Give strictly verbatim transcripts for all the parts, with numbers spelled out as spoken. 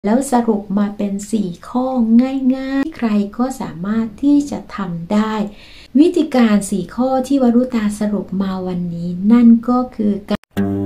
แล้วสรุปมาเป็นสี่ข้อง่ายๆใครก็สามารถที่จะทำได้วิธีการสี่ข้อที่วรุตาสรุปมาวันนี้นั่นก็คือการ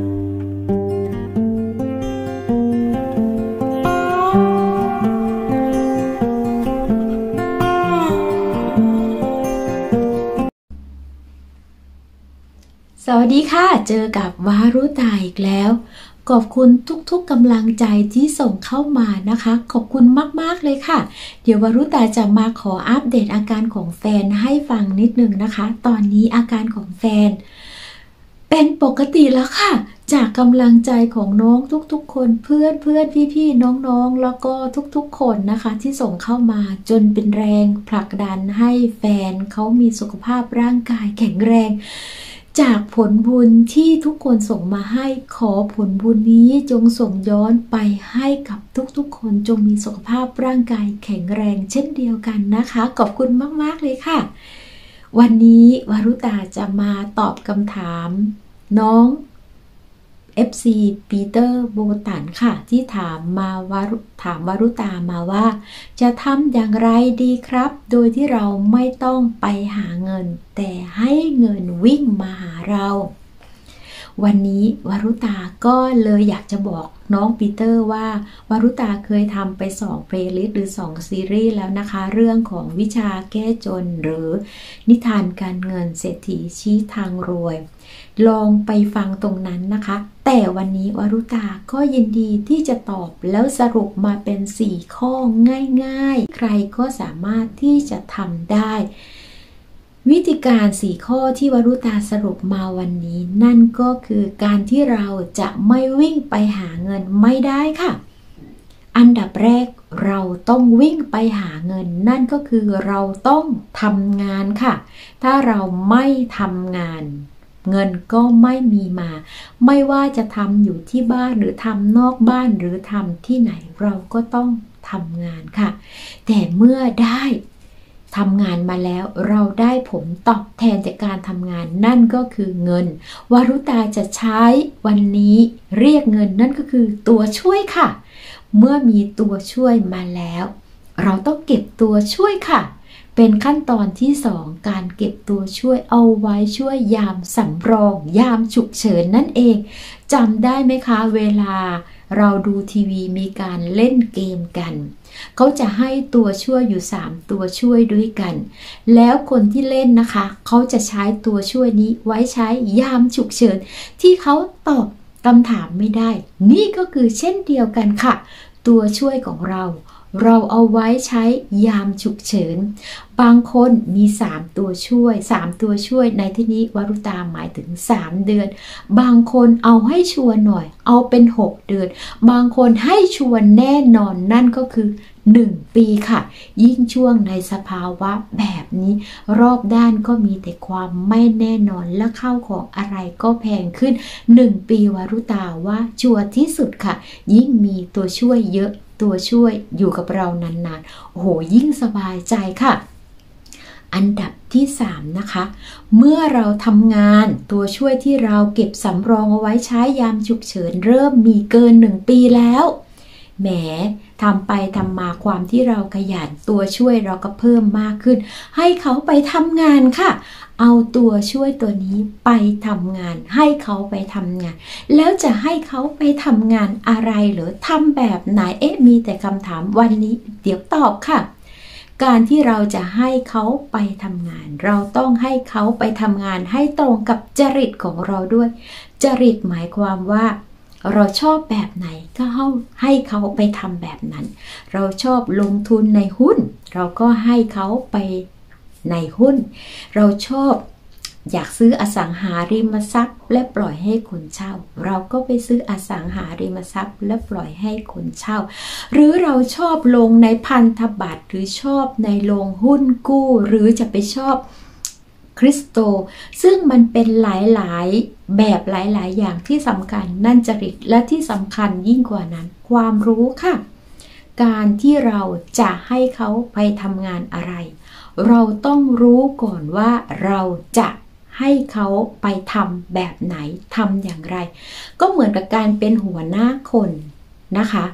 สวัสดีค่ะเจอกับวารุตาอีกแล้วขอบคุณทุกๆกำลังใจที่ส่งเข้ามานะคะขอบคุณมากๆเลยค่ะเดี๋ยววารุตาจะมาขออัปเดตอาการของแฟนให้ฟังนิดนึงนะคะตอนนี้อาการของแฟนเป็นปกติแล้วค่ะจากกำลังใจของน้องทุกๆคนเพื่อนเพื่อนพี่ๆน้องๆแล้วก็ทุกๆคนนะคะที่ส่งเข้ามาจนเป็นแรงผลักดันให้แฟนเขามีสุขภาพร่างกายแข็งแรงจากผลบุญที่ทุกคนส่งมาให้ขอผลบุญนี้จงส่งย้อนไปให้กับทุกๆคนจงมีสุขภาพร่างกายแข็งแรงเช่นเดียวกันนะคะขอบคุณมากๆเลยค่ะวันนี้วารุตาจะมาตอบคำถามน้อง เอฟ ซี ปีเตอร์โบตันค่ะที่ถามมาวารุถามวารุตามาว่าจะทำอย่างไรดีครับโดยที่เราไม่ต้องไปหาเงินแต่ให้เงินวิ่งมาหาเราวันนี้วารุตาก็เลยอยากจะบอกน้องปีเตอร์ว่าวารุตาเคยทำไปสองเพลย์ลิสต์หรือสองซีรีส์แล้วนะคะเรื่องของวิชาแก้จนหรือนิทานการเงินเศรษฐีชี้ทางรวยลองไปฟังตรงนั้นนะคะแต่วันนี้วารุตาก็ยินดีที่จะตอบแล้วสรุปมาเป็นสี่ข้อง่ายๆใครก็สามารถที่จะทำได้วิธีการสี่ข้อที่วรุตาสรุปมาวันนี้นั่นก็คือการที่เราจะไม่วิ่งไปหาเงินไม่ได้ค่ะอันดับแรกเราต้องวิ่งไปหาเงินนั่นก็คือเราต้องทำงานค่ะถ้าเราไม่ทำงานเงินก็ไม่มีมาไม่ว่าจะทำอยู่ที่บ้านหรือทำนอกบ้านหรือทำที่ไหนเราก็ต้องทำงานค่ะแต่เมื่อได้ทำงานมาแล้วเราได้ผลตอบแทนจากการทำงานนั่นก็คือเงินวารุตาจะใช้วันนี้เรียกเงินนั่นก็คือตัวช่วยค่ะเมื่อมีตัวช่วยมาแล้วเราต้องเก็บตัวช่วยค่ะเป็นขั้นตอนที่สองการเก็บตัวช่วยเอาไว้ช่วยยามสำรองยามฉุกเฉินนั่นเองจำได้ไหมคะเวลาเราดูทีวีมีการเล่นเกมกันเขาจะให้ตัวช่วยอยู่สามตัวช่วยด้วยกันแล้วคนที่เล่นนะคะเขาจะใช้ตัวช่วยนี้ไว้ใช้ยามฉุกเฉินที่เขาตอบคำถามไม่ได้นี่ก็คือเช่นเดียวกันค่ะตัวช่วยของเราเราเอาไว้ใช้ยามฉุกเฉินบางคนมีสามตัวช่วยสามตัวช่วยในที่นี้วรุตาหมายถึงสามเดือนบางคนเอาให้ชัวร์หน่อยเอาเป็นหกเดือนบางคนให้ชัวร์แน่นอนนั่นก็คือหนึ่งปีค่ะยิ่งช่วงในสภาวะแบบนี้รอบด้านก็มีแต่ความไม่แน่นอนและข้าวของอะไรก็แพงขึ้นหนึ่งปีวรุตาว่าชัวร์ที่สุดค่ะยิ่งมีตัวช่วยเยอะตัวช่วยอยู่กับเรานานๆโอ้โหยิ่งสบายใจค่ะอันดับที่สามนะคะเมื่อเราทำงานตัวช่วยที่เราเก็บสำรองเอาไว้ใช้ยามฉุกเฉินเริ่มมีเกินหนึ่งปีแล้วแหมทำไปทำมาความที่เราขยันตัวช่วยเราก็เพิ่มมากขึ้นให้เขาไปทำงานค่ะเอาตัวช่วยตัวนี้ไปทำงานให้เขาไปทำงานแล้วจะให้เขาไปทำงานอะไรหรือทำแบบไหนเอ๊ะมีแต่คำถามวันนี้เดี๋ยวตอบค่ะการที่เราจะให้เขาไปทำงานเราต้องให้เขาไปทำงานให้ตรงกับจริตของเราด้วยจริตหมายความว่าเราชอบแบบไหนก็ให้เขาไปทำแบบนั้นเราชอบลงทุนในหุ้นเราก็ให้เขาไปในหุ้นเราชอบอยากซื้ออสังหาริมทรัพย์และปล่อยให้คนเช่าเราก็ไปซื้ออสังหาริมทรัพย์และปล่อยให้คนเช่าหรือเราชอบลงในพันธบัตรหรือชอบในลงหุ้นกู้หรือจะไปชอบคริสโตซึ่งมันเป็นหลายๆแบบหลายๆอย่างที่สำคัญนั่นจริตและที่สำคัญยิ่งกว่านั้นความรู้ค่ะการที่เราจะให้เขาไปทำงานอะไรเราต้องรู้ก่อนว่าเราจะให้เขาไปทำแบบไหนทำอย่างไรก็เหมือนกับการเป็นหัวหน้าคนนะคะ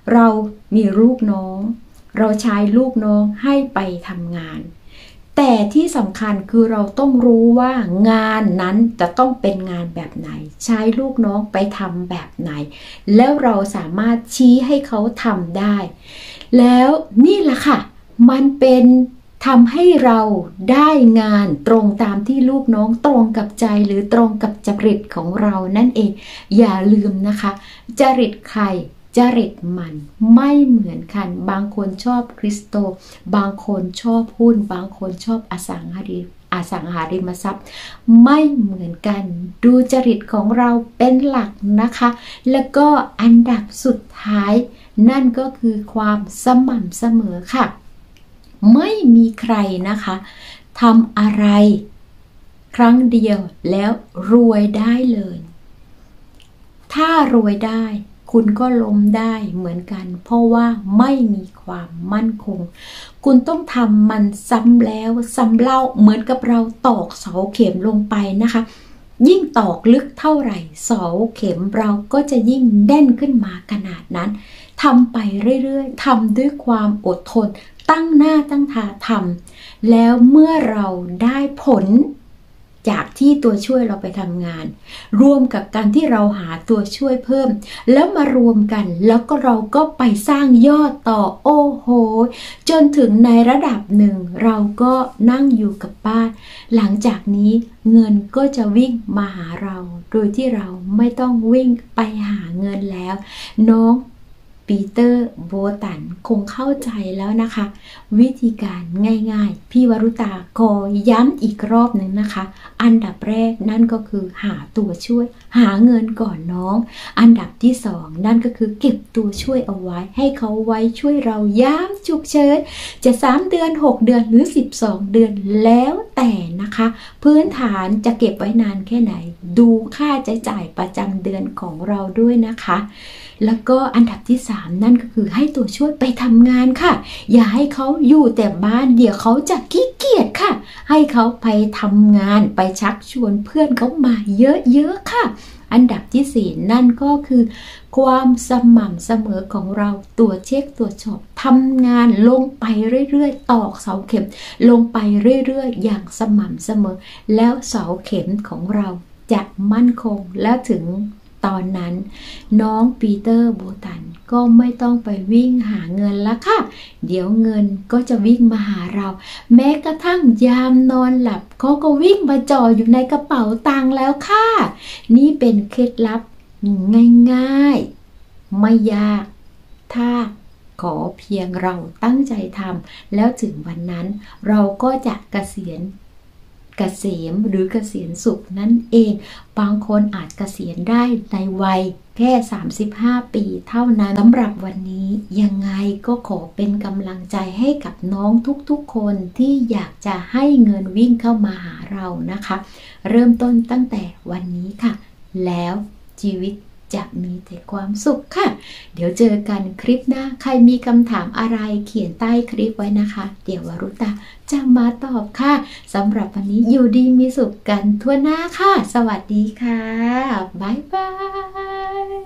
เรามีลูกน้องเราใช้ลูกน้องให้ไปทำงานแต่ที่สำคัญคือเราต้องรู้ว่างานนั้นจะต้องเป็นงานแบบไหนใช้ลูกน้องไปทำแบบไหนแล้วเราสามารถชี้ให้เขาทำได้แล้วนี่แหละค่ะมันเป็นทำให้เราได้งานตรงตามที่ลูกน้องตรงกับใจหรือตรงกับจริตของเรานั่นเองอย่าลืมนะคะจริตใครจริตมันไม่เหมือนกันบางคนชอบคริสโตบางคนชอบหุ้นบางคนชอบอสังหาริอสังหาริมทรัพย์ไม่เหมือนกันดูจริตของเราเป็นหลักนะคะแล้วก็อันดับสุดท้ายนั่นก็คือความสม่ำเสมอค่ะไม่มีใครนะคะทำอะไรครั้งเดียวแล้วรวยได้เลยถ้ารวยได้คุณก็ล้มได้เหมือนกันเพราะว่าไม่มีความมั่นคงคุณต้องทำมันซ้ำแล้วซ้ำเล่าเหมือนกับเราตอกเสาเข็มลงไปนะคะยิ่งตอกลึกเท่าไหร่เสาเข็มเราก็จะยิ่งแน่นขึ้นมาขนาดนั้นทำไปเรื่อยๆทำด้วยความอดทนตั้งหน้าตั้งตาทำแล้วเมื่อเราได้ผลจากที่ตัวช่วยเราไปทำงานรวมกับการที่เราหาตัวช่วยเพิ่มแล้วมารวมกันแล้วก็เราก็ไปสร้างยอดต่อโอ้โหจนถึงในระดับหนึ่งเราก็นั่งอยู่กับบ้านหลังจากนี้เงินก็จะวิ่งมาหาเราโดยที่เราไม่ต้องวิ่งไปหาเงินแล้วน้องปีเตอร์โบตันคงเข้าใจแล้วนะคะวิธีการง่ายๆพี่วรุตาขอย้ำอีกรอบหนึ่งนะคะอันดับแรกนั่นก็คือหาตัวช่วยหาเงินก่อนน้องอันดับที่สองนั่นก็คือเก็บตัวช่วยเอาไว้ให้เขาไว้ช่วยเรายามฉุกเฉินจะสามเดือนหกเดือนหรือสิบสองเดือนแล้วแต่นะคะพื้นฐานจะเก็บไว้นานแค่ไหนดูค่าใช้จ่ายประจำเดือนของเราด้วยนะคะแล้วก็อันดับที่สามนั่นก็คือให้ตัวช่วยไปทำงานค่ะอย่าให้เขาอยู่แต่บ้านเดี๋ยวเขาจะขี้เกียจค่ะให้เขาไปทำงานไปชักชวนเพื่อนเขามาเยอะๆค่ะอันดับที่สี่นั่นก็คือความสม่ำเสมอของเราตัวเช็คตัวชอบทำงานลงไปเรื่อยๆตอกเสาเข็มลงไปเรื่อยๆอย่างสม่ำเสมอแล้วเสาเข็มของเราจะมั่นคงแล้วถึงตอนนั้นน้องปีเตอร์โบตันก็ไม่ต้องไปวิ่งหาเงินแล้วค่ะเดี๋ยวเงินก็จะวิ่งมาหาเราแม้กระทั่งยามนอนหลับเขาก็วิ่งมาจ่ออยู่ในกระเป๋าตังค์แล้วค่ะนี่เป็นเคล็ดลับง่ายๆไม่ยากถ้าขอเพียงเราตั้งใจทำแล้วถึงวันนั้นเราก็จะเกษียณเกษมหรือเกษียณสุขนั่นเองบางคนอาจเกษียณได้ในวัยแค่สามสิบห้าปีเท่านั้นสำหรับวันนี้ยังไงก็ขอเป็นกำลังใจให้กับน้องทุกๆคนที่อยากจะให้เงินวิ่งเข้ามาหาเรานะคะเริ่มต้นตั้งแต่วันนี้ค่ะแล้วชีวิตจะมีแต่ความสุขค่ะเดี๋ยวเจอกันคลิปหน้าใครมีคำถามอะไรเขียนใต้คลิปไว้นะคะเดี๋ยววรุตาจะมาตอบค่ะสำหรับวันนี้อยู่ดีมีสุขกันทั่วหน้าค่ะสวัสดีค่ะบ๊ายบาย